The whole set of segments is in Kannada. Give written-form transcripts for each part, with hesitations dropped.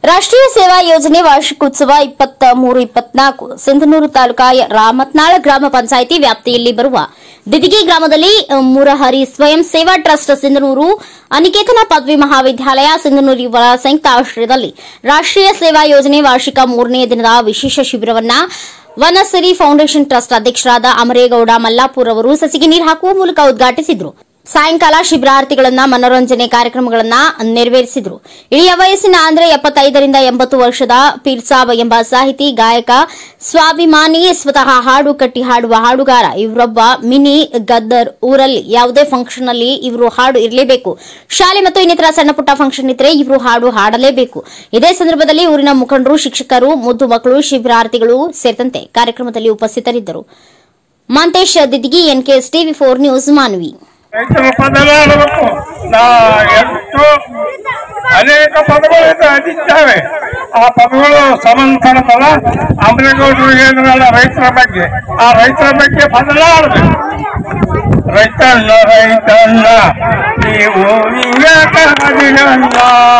ರಾಷ್ಟ್ರೀಯ ಸೇವಾ ಯೋಜನೆ ವಾರ್ಷಿಕೋತ್ಸವ 23-24 ಸಿಂಧನೂರು ತಾಲೂಕಾ ರಾಮತ್ನಾಳ ಗ್ರಾಮ ಪಂಚಾಯಿತಿ ವ್ಯಾಪ್ತಿಯಲ್ಲಿ ಬರುವ ದಿದಿಗಿ ಗ್ರಾಮದಲ್ಲಿ ಮುರಹರಿ ಸ್ವಯಂ ಸೇವಾ ಟ್ರಸ್ಟ್ ಸಿಂಧನೂರು ಅನಿಕೇತನ ಪದವಿ ಮಹಾವಿದ್ಯಾಲಯ ಸಿಂಧನೂರು ಇವರ ಸಂಯುಕ್ತ ಆಶ್ರಯದಲ್ಲಿ ರಾಷ್ಟ್ರೀಯ ಸೇವಾ ಯೋಜನೆ ವಾರ್ಷಿಕ 3ನೇ ದಿನದ ವಿಶೇಷ ಶಿಬಿರವನ್ನು ವನಸರಿ ಫೌಂಡೇಶನ್ ಟ್ರಸ್ಟ್ ಅಧ್ಯಕ್ಷರಾದ ಅಮರೇಗೌಡ ಮಲ್ಲಾಪುರ್ ಅವರು ಸಸಿಗೆ ನೀರು ಹಾಕುವ ಮೂಲಕ ಉದ್ಘಾಟಿಸಿದರು. ಸಾಯಂಕಾಲ ಶಿಬಿರಾರ್ಥಿಗಳನ್ನ ಮನೋರಂಜನೆ ಕಾರ್ಯಕ್ರಮಗಳನ್ನ ನೆರವೇರಿಸಿದರು. ಇಳಿಯ ವಯಸ್ಸಿನ ಅಂದ್ರೆ 75ರಿಂದ 80 ವರ್ಷದ ಪೀರ್ಸಾಬ್ ಎಂಬ ಸಾಹಿತಿ, ಗಾಯಕ, ಸ್ವಾಭಿಮಾನಿ, ಸ್ವತಃ ಹಾಡು ಕಟ್ಟಿ ಹಾಡುವ ಹಾಡುಗಾರ. ಇವರೊಬ್ಬ ಮಿನಿ ಗದ್ದರ್. ಊರಲ್ಲಿ ಯಾವುದೇ ಫಂಕ್ಷನ್ ಅಲ್ಲಿ ಇವರು ಹಾಡು ಇರಲೇಬೇಕು. ಶಾಲೆ ಮತ್ತು ಇನ್ನಿತರ ಸಣ್ಣ ಪುಟ್ಟ ಫಂಕ್ಷನ್ ಇದ್ರೆ ಇವರು ಹಾಡು ಹಾಡಲೇಬೇಕು. ಇದೇ ಸಂದರ್ಭದಲ್ಲಿ ಊರಿನ ಮುಖಂಡರು, ಶಿಕ್ಷಕರು, ಮುದ್ದು ಮಕ್ಕಳು, ಶಿಬಿರಾರ್ಥಿಗಳು ಸೇರಿದಂತೆ ಕಾರ್ಯಕ್ರಮದಲ್ಲಿ ಉಪಸ್ಥಿತರಿದ್ದರು. Mantesh Didigi, NKS TV 4 news, Manvi. ರೈತರ ಪದಗಳಾಡಬೇಕು. ಎಷ್ಟು ಅನೇಕ ಪದಗಳು ಇದ್ದಾವೆ. ಆ ಪದಗಳು ಸಂಬಂಧಪಡ್ತಲ್ಲ. ಅಮರೇಗೌಡರು ಹೇಳಿದ್ರಲ್ಲ ರೈತರ ಬಗ್ಗೆ, ಆ ರೈತರ ಬಗ್ಗೆ ಪದಗಳಾಡಬೇಕು. ರೈತಣ್ಣ ರೈತಣ್ಣ ನೀವು ಹಿಂಗಣ್ಣ,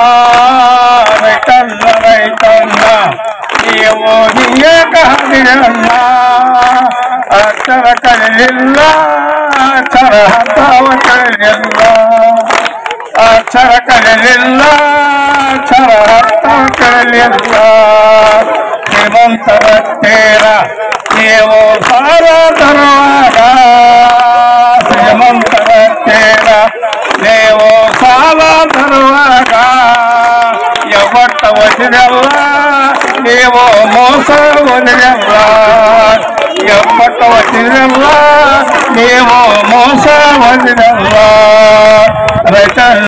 ರೈತಣ್ಣ ರೈತಣ್ಣ ನೀವು ಹಿಂಗಣ್ಣ. ಅಕ್ಷರ ಕಲಿಲಿಲ್ಲ, ಅಕ್ಷರ ಹತ್ತಾವ ಕಲಿಲಿಲ್ಲ, ಅಕ್ಷರ ಕಲಿಲಿಲ್ಲ, ಅಕ್ಷರ ಹತ್ತಾವ ಕಲಿಲಿಲ್ಲ. ಶ್ರೀಮಂತರ ತೇರ ನೀವು ಸಾಲ ತರುವಾಗ, ಶ್ರೀಮಂತರ ತೇರ ನೀವು ಸಾಲ ತರುವಾಗ ಯಾವತ್ತ ಒದಿರಲ್ಲ, ನೀವು ಮೋಸ ಒದಿರಲ್ಲ. ಎಪ್ಪತ್ತು ಒದಿರಲ್ಲ, ನೀವು ಮೋಸ ಒದಿರಲ್ಲ. ರೈತ